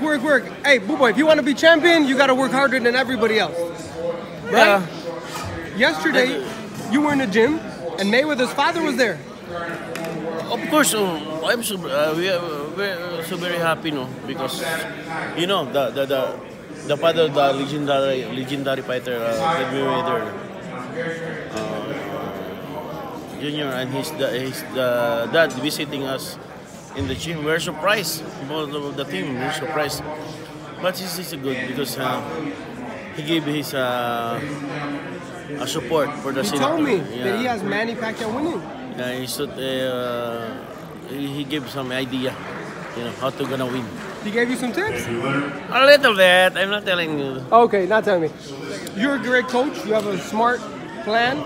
work. Hey, buboy, if you want to be champion, you got to work harder than everybody else. Right? Yesterday, you were in the gym, and Mayweather's father was there. Of course, I'm so we're so very happy, no, because you know the father of the legendary fighter Floyd Mayweather Jr. and his dad visiting us in the gym. We're surprised, both of the team. We're surprised, but this is good because he gave his support for the. He told me that he has Manny Pacquiao winning. Yeah, he gave some idea, you know, how to gonna win. He gave you some tips? A little bit. I'm not telling you. Okay, not telling me. You're a great coach. You have a smart plan.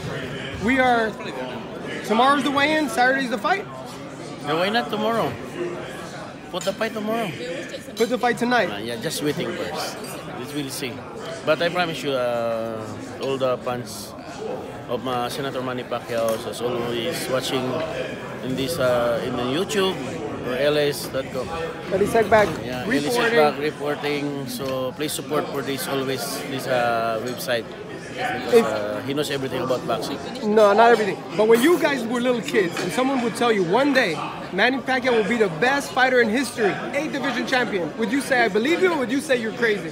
Tomorrow's the weigh-in. Saturday's the fight. No, why not tomorrow? Put the fight tomorrow. Put the fight tonight. Yeah, just waiting first. Let's really see. But I promise you, all the fans of Senator Manny Pacquiao is always watching in this in the YouTube or ls.com. But he's back reporting. So please support for this website because he knows everything about boxing. No, not everything. But when you guys were little kids and someone would tell you one day Manny Pacquiao will be the best fighter in history, 8th division champion, would you say I believe you or would you say you're crazy?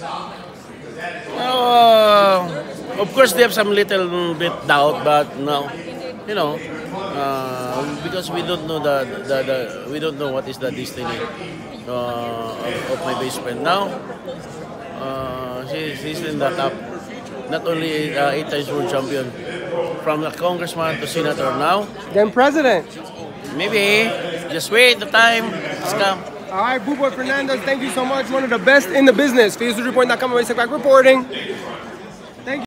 Of course, they have some little bit doubt, but no, you know, because we don't know we don't know what is the destiny of my best friend. Now, she's in the top. Not only 8 times world champion, from a congressman to senator now. Then president. Maybe. Just wait the time. It's come. All right, Buboy Fernandez, thank you so much. One of the best in the business. FaceReport.com, reporting.